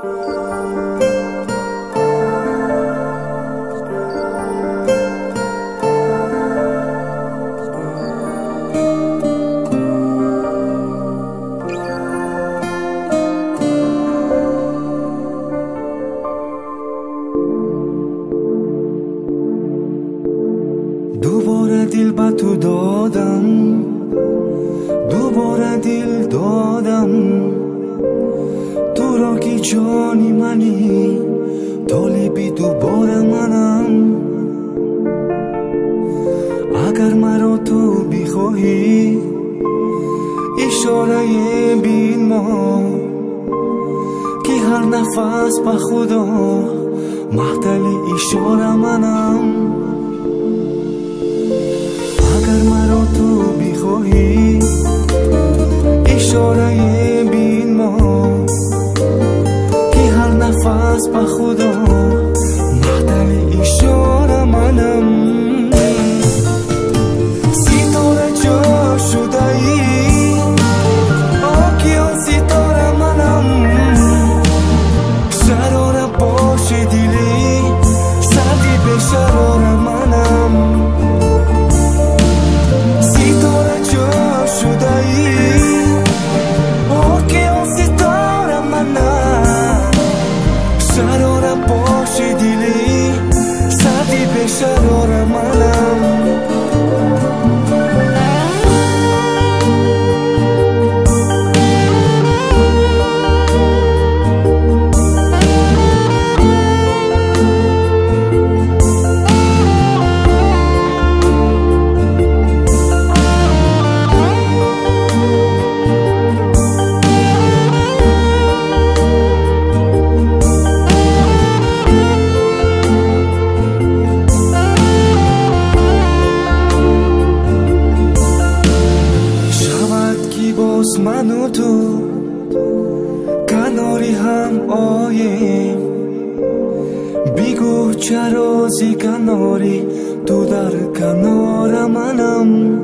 دوباره دل با تو دادم، دوباره دل دادم، تو را که جانی منی، طالبی دوباره منم. اگر مرا تو بخواهی اشاره بین ما، که هر نفس با خدا محتل اشاره منم. اگر مرا تو بخواهی اشاره بین ما، که هر نفس با خدا محتل اشاره منم. ستاره جا شده ای آکیان ستاره منم، شراره باش دلی سردی به شراره منم. شراره باش دلی سردی به شراره منم. من و تو کناری هم آیم، بگو چرا زی کناری تو در کنار منم.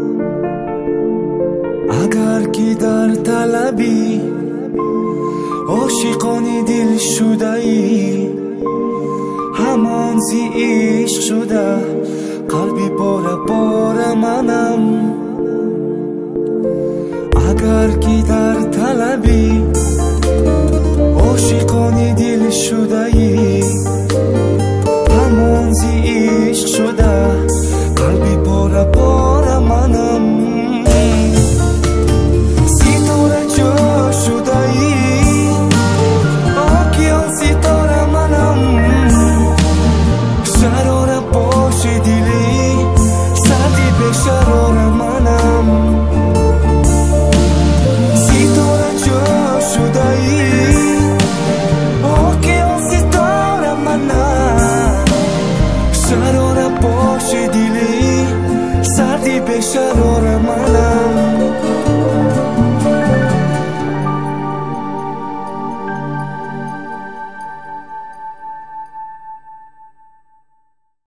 اگر که در طلبی عاشقانی دل شده ای، همان زی عشق شده قلبی باره باره منم. اگر که در طلبی